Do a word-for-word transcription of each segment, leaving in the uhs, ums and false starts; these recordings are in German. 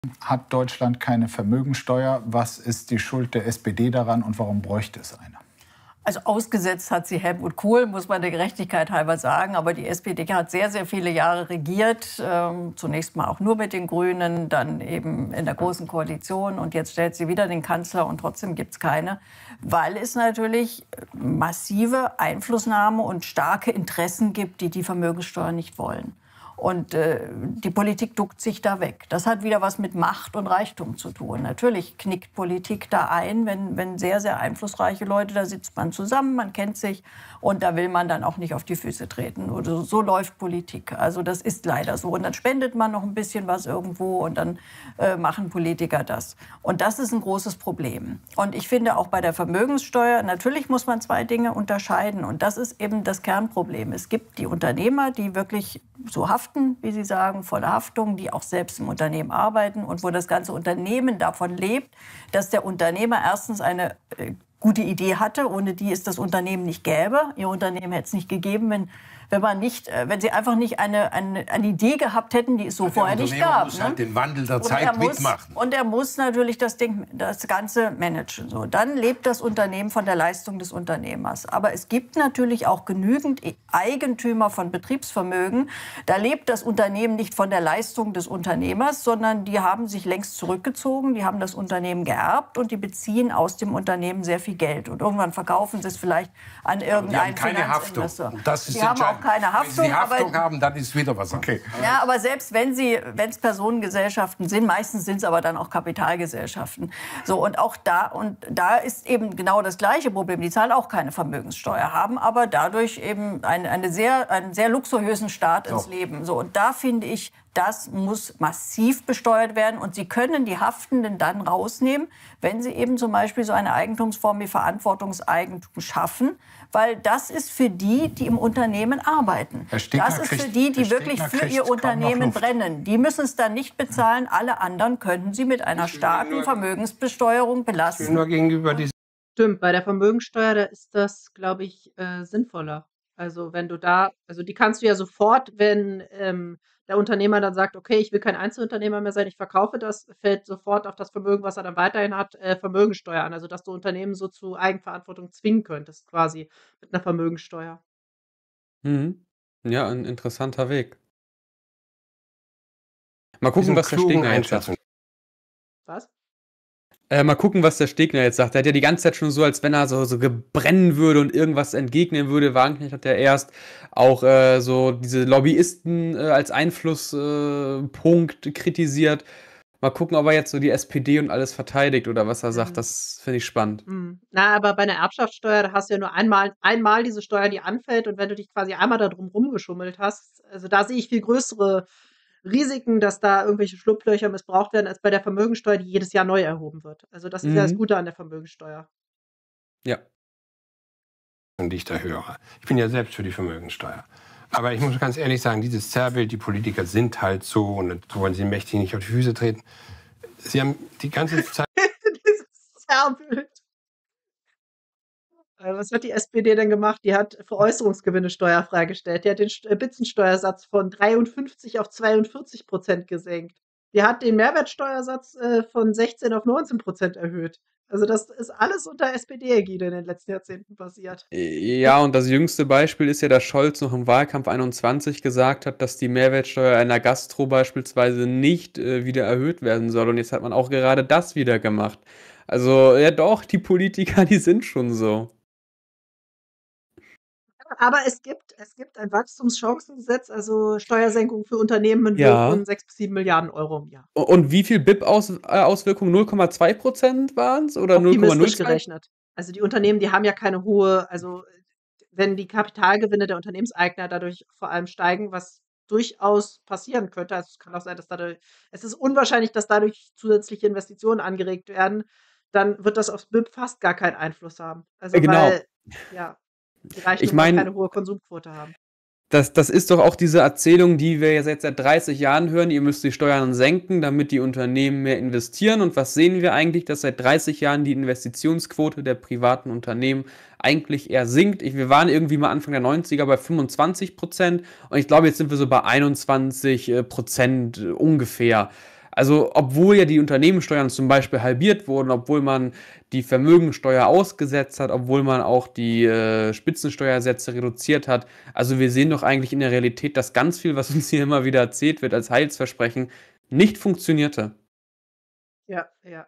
hat Deutschland keine Vermögensteuer. Was ist die Schuld der S P D daran und warum bräuchte es eine? Also ausgesetzt hat sie Helmut Kohl, muss man der Gerechtigkeit halber sagen. Aber die S P D hat sehr, sehr viele Jahre regiert. Ähm, zunächst mal auch nur mit den Grünen, dann eben in der Großen Koalition. Und jetzt stellt sie wieder den Kanzler und trotzdem gibt es keine. Weil es natürlich massive Einflussnahme und starke Interessen gibt, die die Vermögenssteuer nicht wollen. Und äh, die Politik duckt sich da weg. Das hat wieder was mit Macht und Reichtum zu tun. Natürlich knickt Politik da ein, wenn, wenn sehr, sehr einflussreiche Leute, da sitzt man zusammen, man kennt sich und da will man dann auch nicht auf die Füße treten. Oder so, so läuft Politik. Also das ist leider so. Und dann spendet man noch ein bisschen was irgendwo und dann äh, machen Politiker das. Und das ist ein großes Problem. Und ich finde auch bei der Vermögenssteuer, natürlich muss man zwei Dinge unterscheiden. Und das ist eben das Kernproblem. Es gibt die Unternehmer, die wirklich so haften, wie Sie sagen, volle Haftung, die auch selbst im Unternehmen arbeiten und wo das ganze Unternehmen davon lebt, dass der Unternehmer erstens eine äh, gute Idee hatte, ohne die es das Unternehmen nicht gäbe. Ihr Unternehmen hätte es nicht gegeben, wenn, wenn, man nicht, äh, wenn Sie einfach nicht eine, eine, eine Idee gehabt hätten, die es so der vorher nicht Unternehmer gab. muss Ne? halt den Wandel der Und Zeit er muss, mitmachen. Und er muss natürlich das Ding, das Ganze managen. So, dann lebt das Unternehmen von der Leistung des Unternehmers. Aber es gibt natürlich auch genügend Eigentümer von Betriebsvermögen. Da lebt das Unternehmen nicht von der Leistung des Unternehmers, sondern die haben sich längst zurückgezogen, die haben das Unternehmen geerbt und die beziehen aus dem Unternehmen sehr viel Geld. Und irgendwann verkaufen sie es vielleicht an irgendeinen Finanzinvestor. Das ist die haben auch keine Haftung. Wenn sie Haftung aber, haben, dann ist wieder was okay. Ja, aber selbst wenn sie, wenn es Personengesellschaften sind, meistens sind es aber dann auch Kapitalgesellschaften. So, und auch da, und da ist eben genau das gleiche Problem. Die zahlen auch keine Vermögenssteuer, haben aber dadurch eben eine, eine sehr, einen sehr luxuriösen Start ins So. Leben. So, und da finde ich, das muss massiv besteuert werden. Und Sie können die Haftenden dann rausnehmen, wenn Sie eben zum Beispiel so eine Eigentumsform wie Verantwortungseigentum schaffen. Weil das ist für die, die im Unternehmen arbeiten. Herr Stegner Das ist für kriegt- die, die Herr wirklich Stegner für kriegt ihr kaum noch Unternehmen Luft. brennen. Die müssen es dann nicht bezahlen. Alle anderen könnten Sie mit einer starken Vermögensbesteuerung belasten. nur gegenüber diesem Stimmt, bei der Vermögensteuer, da ist das, glaube ich, äh, sinnvoller. Also wenn du da, also die kannst du ja sofort, wenn ähm, der Unternehmer dann sagt, okay, ich will kein Einzelunternehmer mehr sein, ich verkaufe das, fällt sofort auf das Vermögen, was er dann weiterhin hat, äh, Vermögensteuer an. Also dass du Unternehmen so zu Eigenverantwortung zwingen könntest, quasi mit einer Vermögensteuer. Mhm. Ja, ein interessanter Weg. Mal gucken, diesen was der klugen Stegner jetzt sagt. Einschätzung. Was? Äh, mal gucken, was der Stegner jetzt sagt. Er hat ja die ganze Zeit schon so, als wenn er so, so gebrennen würde und irgendwas entgegnen würde. Wagenknecht hat ja erst auch äh, so diese Lobbyisten äh, als Einflusspunkt äh, Punkt kritisiert. Mal gucken, ob er jetzt so die S P D und alles verteidigt oder was er sagt. Mhm. Das finde ich spannend. Mhm. Na, aber bei einer Erbschaftssteuer, da hast du ja nur einmal, einmal diese Steuer, die anfällt. Und wenn du dich quasi einmal da drum rumgeschummelt hast, also da sehe ich viel größere Risiken, dass da irgendwelche Schlupflöcher missbraucht werden, als bei der Vermögensteuer, die jedes Jahr neu erhoben wird. Also das ist ja das Mhm. Gute an der Vermögensteuer. Ja. die ich da höre. Ich bin ja selbst für die Vermögensteuer. Aber ich muss ganz ehrlich sagen, dieses Zerrbild, die Politiker sind halt so und dann wollen sie mächtig nicht auf die Füße treten. Sie haben die ganze Zeit... Dieses Zerrbild. Äh, Was hat die S P D denn gemacht? Die hat Veräußerungsgewinne steuerfrei gestellt. Die hat den St- äh, Spitzensteuersatz von dreiundfünfzig auf zweiundvierzig Prozent gesenkt. Die hat den Mehrwertsteuersatz äh, von sechzehn auf neunzehn Prozent erhöht. Also das ist alles unter S P D-Ägide in den letzten Jahrzehnten passiert. Ja, und das jüngste Beispiel ist ja, dass Scholz noch im Wahlkampf einundzwanzig gesagt hat, dass die Mehrwertsteuer einer Gastro beispielsweise nicht äh, wieder erhöht werden soll. Und jetzt hat man auch gerade das wieder gemacht. Also, ja doch, die Politiker, die sind schon so. Aber es gibt, es gibt ein Wachstumschancengesetz, also Steuersenkung für Unternehmen in Höhe Ja. von sechs bis sieben Milliarden Euro im Jahr. U- Und wie viel B I P-Auswirkungen? null Komma zwei Prozent waren es? Oder null Komma null Optimistisch zwei? gerechnet. Also die Unternehmen, die haben ja keine hohe, also wenn die Kapitalgewinne der Unternehmenseigner dadurch vor allem steigen, was durchaus passieren könnte, also es kann auch sein, dass dadurch, es ist unwahrscheinlich, dass dadurch zusätzliche Investitionen angeregt werden, dann wird das aufs B I P fast gar keinen Einfluss haben. Also Äh, genau. weil, ja, die Ich Reichen mein- keine hohe Konsumquote haben. Das, das ist doch auch diese Erzählung, die wir jetzt seit dreißig Jahren hören. Ihr müsst die Steuern senken, damit die Unternehmen mehr investieren. Und was sehen wir eigentlich? Dass seit dreißig Jahren die Investitionsquote der privaten Unternehmen eigentlich eher sinkt. Ich, wir waren irgendwie mal Anfang der neunziger bei fünfundzwanzig Prozent. Und ich glaube, jetzt sind wir so bei einundzwanzig Prozent ungefähr. Also, obwohl ja die Unternehmenssteuern zum Beispiel halbiert wurden, obwohl man die Vermögensteuer ausgesetzt hat, obwohl man auch die äh, Spitzensteuersätze reduziert hat. Also, wir sehen doch eigentlich in der Realität, dass ganz viel, was uns hier immer wieder erzählt wird als Heilsversprechen, nicht funktionierte. Ja, ja.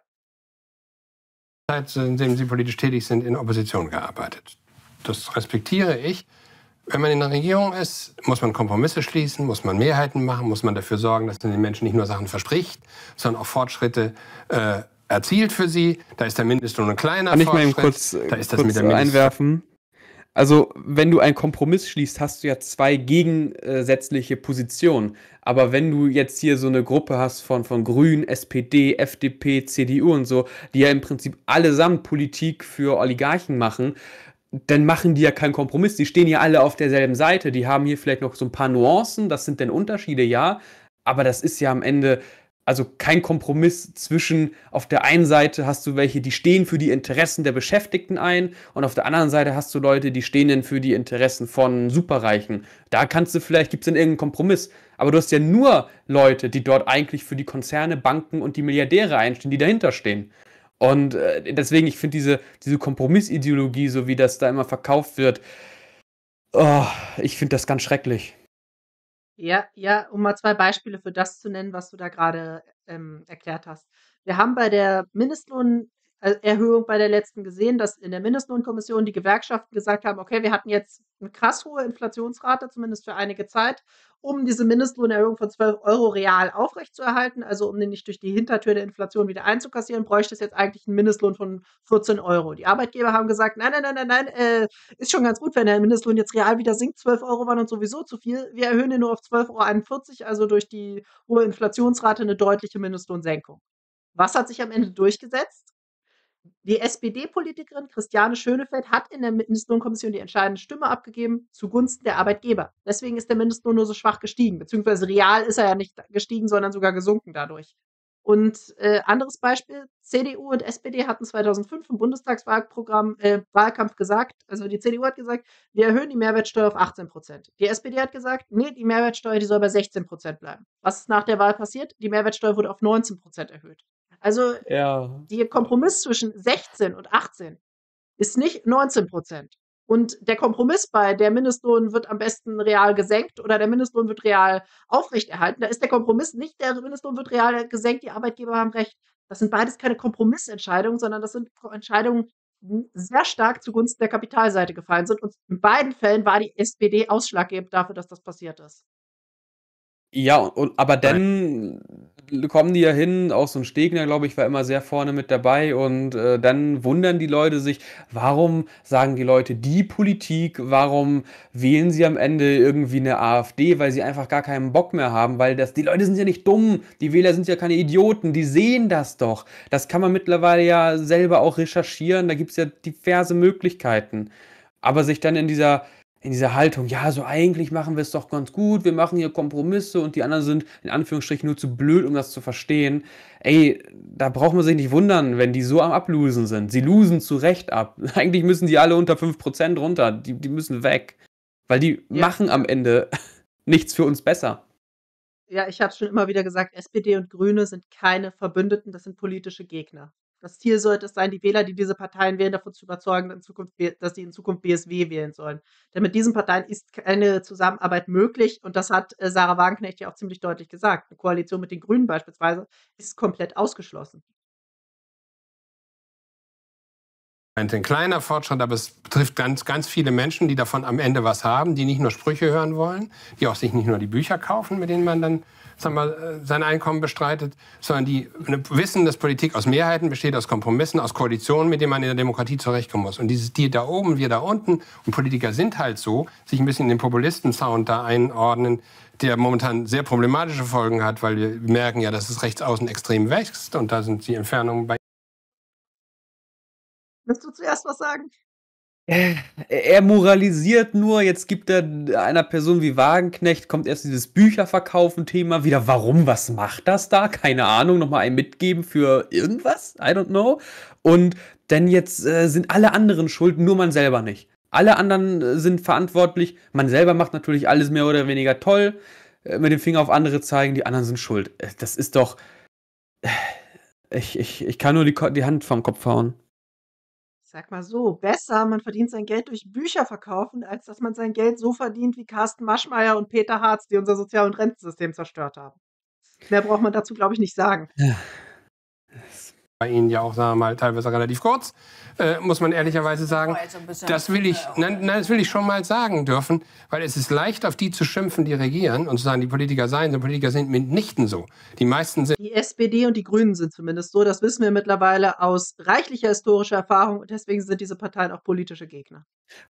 Zeit, in dem Sie politisch tätig sind, in Opposition gearbeitet. Das respektiere ich. Wenn man in der Regierung ist, muss man Kompromisse schließen, muss man Mehrheiten machen, muss man dafür sorgen, dass man den Menschen nicht nur Sachen verspricht, sondern auch Fortschritte äh, erzielt für sie. Da ist der Mindestlohn ein kleiner Kann ich mal Fortschritt. eben kurz, da ist das kurz mit der Mindest- einwerfen? Also, wenn du einen Kompromiss schließt, hast du ja zwei gegensätzliche Positionen. Aber wenn du jetzt hier so eine Gruppe hast von, von Grünen, S P D, F D P, C D U und so, die ja im Prinzip allesamt Politik für Oligarchen machen, dann machen die ja keinen Kompromiss. Die stehen ja alle auf derselben Seite. Die haben hier vielleicht noch so ein paar Nuancen. Das sind dann Unterschiede, ja. Aber das ist ja am Ende also kein Kompromiss zwischen, auf der einen Seite hast du welche, die stehen für die Interessen der Beschäftigten ein und auf der anderen Seite hast du Leute, die stehen dann für die Interessen von Superreichen. Da kannst du vielleicht, gibt es dann irgendeinen Kompromiss. Aber du hast ja nur Leute, die dort eigentlich für die Konzerne, Banken und die Milliardäre einstehen, die dahinter stehen. Und äh, deswegen, ich finde diese, diese Kompromissideologie, so wie das da immer verkauft wird, oh, ich finde das ganz schrecklich. Ja, ja, um mal zwei Beispiele für das zu nennen, was du da gerade ähm, erklärt hast. Wir haben bei der Mindestlohnerhöhung bei der letzten gesehen, dass in der Mindestlohnkommission die Gewerkschaften gesagt haben, okay, wir hatten jetzt eine krass hohe Inflationsrate, zumindest für einige Zeit, um diese Mindestlohnerhöhung von zwölf Euro real aufrechtzuerhalten, also um den nicht durch die Hintertür der Inflation wieder einzukassieren, bräuchte es jetzt eigentlich einen Mindestlohn von vierzehn Euro. Die Arbeitgeber haben gesagt, nein, nein, nein, nein, nein, äh, ist schon ganz gut, wenn der Mindestlohn jetzt real wieder sinkt, zwölf Euro waren uns sowieso zu viel. Wir erhöhen den nur auf zwölf Euro einundvierzig, also durch die hohe Inflationsrate eine deutliche Mindestlohnsenkung. Was hat sich am Ende durchgesetzt? Die S P D-Politikerin Christiane Schönefeld hat in der Mindestlohnkommission die entscheidende Stimme abgegeben zugunsten der Arbeitgeber. Deswegen ist der Mindestlohn nur so schwach gestiegen, beziehungsweise real ist er ja nicht gestiegen, sondern sogar gesunken dadurch. Und äh, anderes Beispiel, C D U und S P D hatten zweitausendfünf im Bundestagswahlprogramm, äh, Wahlkampf gesagt, also die C D U hat gesagt, wir erhöhen die Mehrwertsteuer auf achtzehn Prozent. Die S P D hat gesagt, nee, die Mehrwertsteuer, die soll bei sechzehn Prozent bleiben. Was ist nach der Wahl passiert? Die Mehrwertsteuer wurde auf neunzehn Prozent erhöht. Also Ja. der Kompromiss zwischen sechzehn und achtzehn ist nicht neunzehn Prozent. Und der Kompromiss bei der Mindestlohn wird am besten real gesenkt oder der Mindestlohn wird real aufrechterhalten. Da ist der Kompromiss nicht, der Mindestlohn wird real gesenkt, die Arbeitgeber haben recht. Das sind beides keine Kompromissentscheidungen, sondern das sind Entscheidungen, die sehr stark zugunsten der Kapitalseite gefallen sind. Und in beiden Fällen war die S P D ausschlaggebend dafür, dass das passiert ist. Ja, und, aber dann kommen die ja hin, auch so ein Stegner, glaube ich, war immer sehr vorne mit dabei und äh, dann wundern die Leute sich, warum sagen die Leute die Politik, warum wählen sie am Ende irgendwie eine AfD, weil sie einfach gar keinen Bock mehr haben, weil das, die Leute sind ja nicht dumm, die Wähler sind ja keine Idioten, die sehen das doch. Das kann man mittlerweile ja selber auch recherchieren, da gibt es ja diverse Möglichkeiten. Aber sich dann in dieser in dieser Haltung, ja, so eigentlich machen wir es doch ganz gut, wir machen hier Kompromisse und die anderen sind in Anführungsstrichen nur zu blöd, um das zu verstehen. Ey, da braucht man sich nicht wundern, wenn die so am Ablosen sind. Sie losen zu Recht ab. Eigentlich müssen die alle unter fünf Prozent runter. Die, die müssen weg. Weil die Ja. machen am Ende nichts für uns besser. Ja, ich habe es schon immer wieder gesagt, S P D und Grüne sind keine Verbündeten, das sind politische Gegner. Das Ziel sollte es sein, die Wähler, die diese Parteien wählen, davon zu überzeugen, in Zukunft, B- dass sie in Zukunft B S W wählen sollen. Denn mit diesen Parteien ist keine Zusammenarbeit möglich und das hat äh, Sarah Wagenknecht ja auch ziemlich deutlich gesagt. Eine Koalition mit den Grünen beispielsweise ist komplett ausgeschlossen. Ein kleiner Fortschritt, aber es betrifft ganz, ganz viele Menschen, die davon am Ende was haben, die nicht nur Sprüche hören wollen, die auch sich nicht nur die Bücher kaufen, mit denen man dann sagen wir, sein Einkommen bestreitet, sondern die wissen, dass Politik aus Mehrheiten besteht, aus Kompromissen, aus Koalitionen, mit denen man in der Demokratie zurechtkommen muss. Und dieses die da oben, wir da unten, und Politiker sind halt so, sich ein bisschen in den Populisten-Sound da einordnen, der momentan sehr problematische Folgen hat, weil wir merken ja, dass es rechts außen extrem wächst und da sind die Entfernungen bei. Willst du zuerst was sagen? Er moralisiert nur, jetzt gibt er einer Person wie Wagenknecht, kommt erst dieses Bücherverkaufen-Thema wieder. Warum, was macht das da? Keine Ahnung, nochmal ein mitgeben für irgendwas? I don't know. Und dann jetzt äh, sind alle anderen schuld, nur man selber nicht. Alle anderen äh, sind verantwortlich. Man selber macht natürlich alles mehr oder weniger toll. Äh, mit dem Finger auf andere zeigen, die anderen sind schuld. Äh, das ist doch... Ich, ich, ich kann nur die, Ko- die Hand vom Kopf hauen. Ich sag mal so, besser, man verdient sein Geld durch Bücher verkaufen, als dass man sein Geld so verdient wie Carsten Maschmeyer und Peter Hartz, die unser Sozial- und Rentensystem zerstört haben. Mehr braucht man dazu, glaube ich, nicht sagen. Bei Ihnen ja auch, sagen wir mal, teilweise relativ kurz, äh, muss man ehrlicherweise sagen. War jetzt ein bisschen, Das will ich, äh, nein, nein, das will ich schon mal sagen dürfen, weil es ist leicht, auf die zu schimpfen, die regieren und zu sagen, die Politiker seien so, Politiker sind mitnichten so. Die meisten sind Die S P D und die Grünen sind zumindest so, das wissen wir mittlerweile aus reichlicher historischer Erfahrung und deswegen sind diese Parteien auch politische Gegner.